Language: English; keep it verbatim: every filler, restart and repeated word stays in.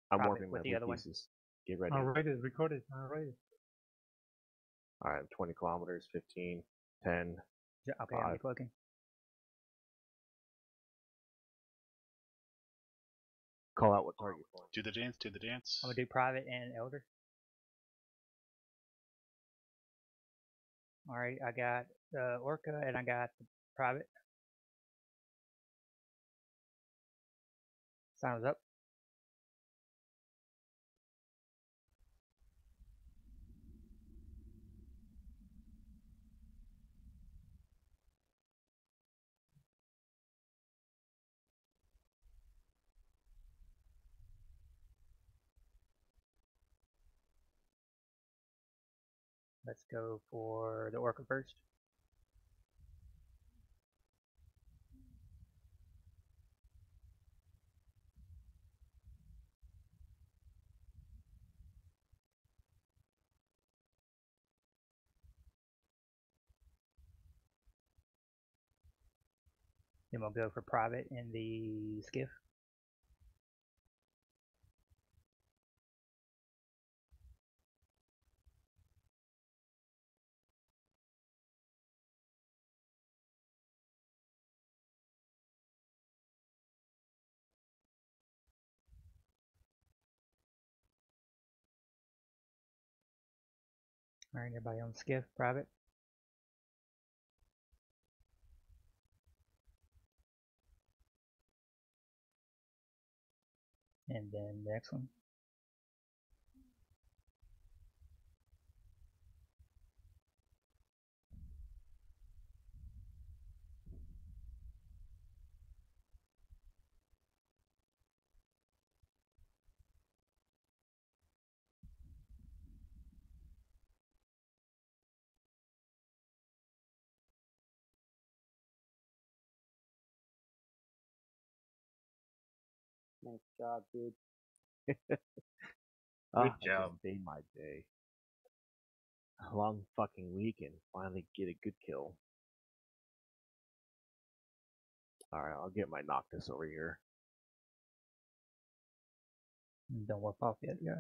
I'm Private warping my with the blue other one. pieces. Get ready. Alright, it's recorded. Alright. Alright, twenty kilometers, fifteen, ten, J- Okay, I'm five. decloaking. Call out what target for. Do the dance, do the dance. I'm gonna do private and elder. All right, I got the orca and I got the private. Sounds up. Let's go for the orca first. Then we'll go for private in the skiff. All right, everybody on skiff, private. And then the next one. Nice job, dude. Ah, Good I job. just made my day. A long fucking week and finally get a good kill. Alright, I'll get my Noctis over here. Don't warp off yet, guys.